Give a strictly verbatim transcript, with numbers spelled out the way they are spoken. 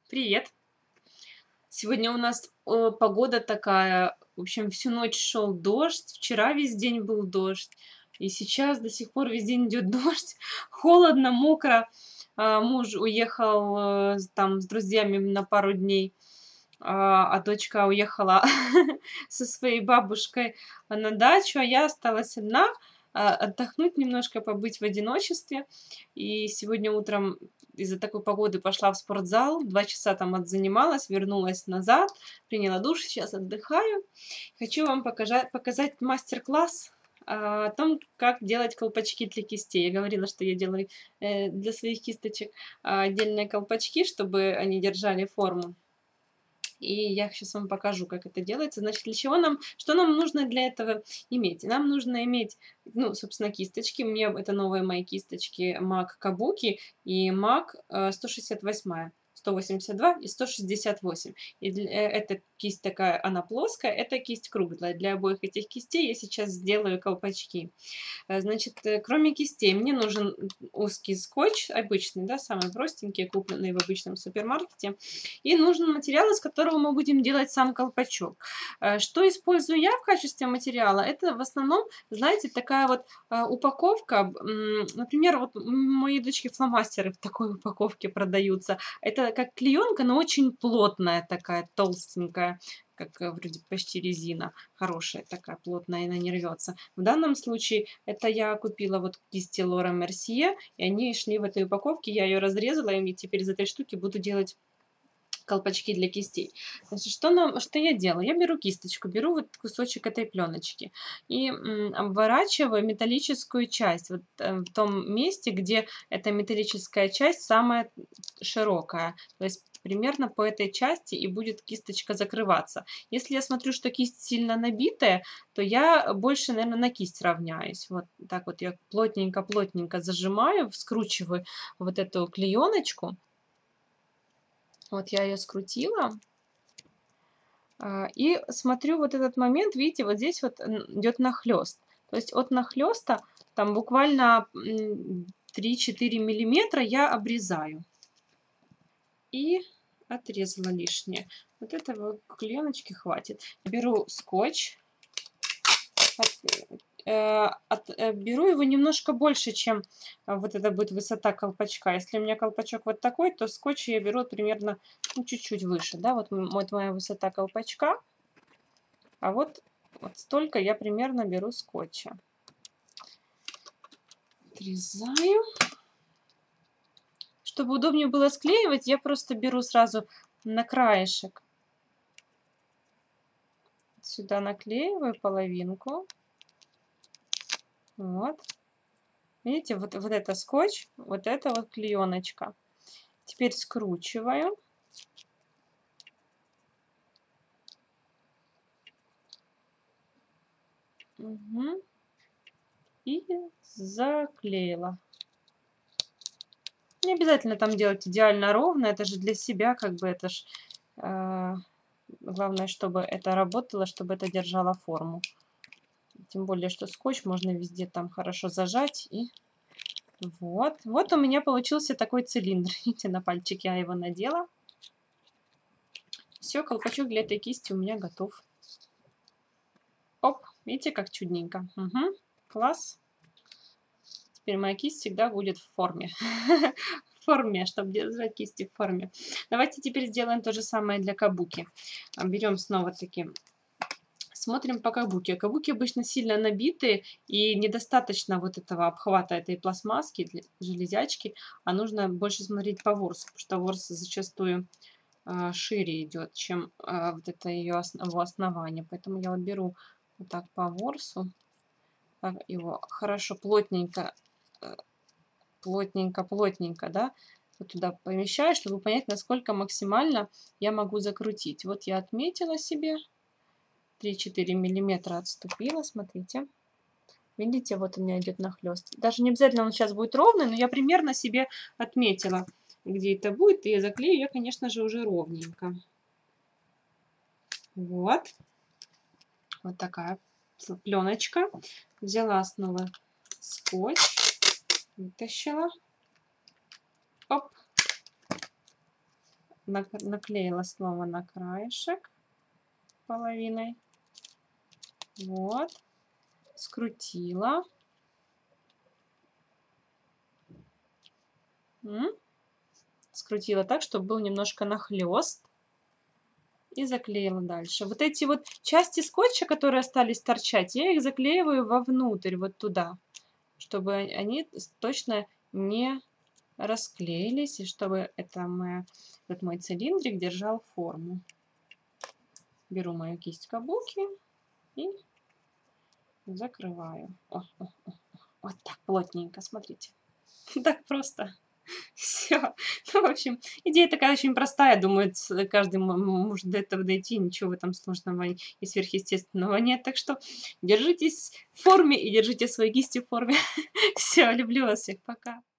Привет! Сегодня у нас э, погода такая, в общем, всю ночь шел дождь, вчера весь день был дождь, и сейчас до сих пор весь день идет дождь, холодно, мокро. А, муж уехал э, с- там с друзьями на пару дней, а, а дочка уехала со своей бабушкой на дачу, а я осталась одна, а, отдохнуть немножко, побыть в одиночестве. И сегодня утром из-за такой погоды пошла в спортзал, два часа там отзанималась, вернулась назад, приняла душ, сейчас отдыхаю. Хочу вам покажа- показать мастер-класс а, о том, как делать колпачки для кистей. Я говорила, что я делаю э, для своих кисточек а, отдельные колпачки, чтобы они держали форму. И я сейчас вам покажу, как это делается. Значит, для чего нам, что нам нужно для этого иметь? Нам нужно иметь, ну, собственно, кисточки. Мне это новые мои кисточки MAC Kabuki и MAC э, сто шестьдесят восемь, сто восемьдесят два и сто шестьдесят восемь. И для, э, эта кисть такая, она плоская, эта кисть круглая. Для обоих этих кистей я сейчас сделаю колпачки. Э, Значит, э, кроме кистей, мне нужен узкий скотч, обычный, да, самый простенький, купленный в обычном супермаркете. И нужен материал, из которого мы будем делать сам колпачок. Э, Что использую я в качестве материала? Это в основном, знаете, такая вот э, упаковка. м, Например, вот у моей дочки фломастеры в такой упаковке продаются. Это как клеенка, но очень плотная такая, толстенькая, как э, вроде почти резина. Хорошая такая, плотная, она не рвется. В данном случае это я купила вот кисти Laura Mercier, и они шли в этой упаковке. Я ее разрезала, и теперь из этой штуки буду делать колпачки для кистей. Значит, что, нам, что я делаю? Я беру кисточку, беру вот кусочек этой пленочки и м, обворачиваю металлическую часть вот э, в том месте, где эта металлическая часть самая широкая. То есть примерно по этой части и будет кисточка закрываться. Если я смотрю, что кисть сильно набитая, то я больше, наверное, на кисть равняюсь. Вот так вот я плотненько-плотненько зажимаю, скручиваю вот эту клееночку. Вот я ее скрутила. А, И смотрю вот этот момент, видите, вот здесь вот идет нахлест. То есть от нахлеста там буквально три-четыре миллиметра я обрезаю. И отрезала лишнее. Вот этого клееночки хватит. Беру скотч. Э, от, э, беру его немножко больше, чем а, вот это будет высота колпачка. Если у меня колпачок вот такой, то скотч я беру примерно ну, чуть-чуть выше. Да? Вот, вот моя высота колпачка. А вот, вот столько я примерно беру скотча. Отрезаю. Чтобы удобнее было склеивать, я просто беру сразу на краешек. Сюда наклеиваю половинку. Вот. Видите, вот, вот это скотч, вот это вот клееночка. Теперь скручиваю. Угу. И заклеила. Не обязательно там делать идеально ровно, это же для себя, как бы это ж... Э, главное, чтобы это работало, чтобы это держало форму. Тем более, что скотч можно везде там хорошо зажать. И вот. Вот у меня получился такой цилиндр. Видите, на пальчик я его надела. Все, колпачок для этой кисти у меня готов. Оп, видите, как чудненько. Угу, класс. Теперь моя кисть всегда будет в форме. В форме, чтобы держать кисти в форме. Давайте теперь сделаем то же самое для кабуки. Берем снова таким. Смотрим по кабуке. Кабуки обычно сильно набитые и недостаточно вот этого обхвата этой пластмасски, для железячки, а нужно больше смотреть по ворсу, потому что ворс зачастую а, шире идет, чем а, вот это ее основ, его основание. Поэтому я вот беру вот так по ворсу, так его хорошо плотненько, э, плотненько, плотненько, да, вот туда помещаю, чтобы понять, насколько максимально я могу закрутить. Вот я отметила себе. три-четыре миллиметра отступила, смотрите. Видите, вот у меня идет нахлест. Даже не обязательно он сейчас будет ровный, но я примерно себе отметила, где это будет. И заклею я, конечно же, уже ровненько. Вот. Вот такая пленочка. Взяла снова скотч. Вытащила. Оп. наклеила снова на краешек половиной. Вот. Скрутила. М? Скрутила так, чтобы был немножко нахлёст. И заклеила дальше. Вот эти вот части скотча, которые остались торчать, я их заклеиваю вовнутрь, вот туда, чтобы они точно не расклеились, и чтобы это моя, вот мой цилиндрик держал форму. Беру мою кисть кабуки и закрываю. О, о, о, вот так плотненько, смотрите. Так просто. Все. Ну, в общем, идея такая очень простая. Думаю, каждый может до этого дойти. Ничего в этом сложного и сверхъестественного нет. Так что держитесь в форме и держите свои кисти в форме. Все, люблю вас всех. Пока.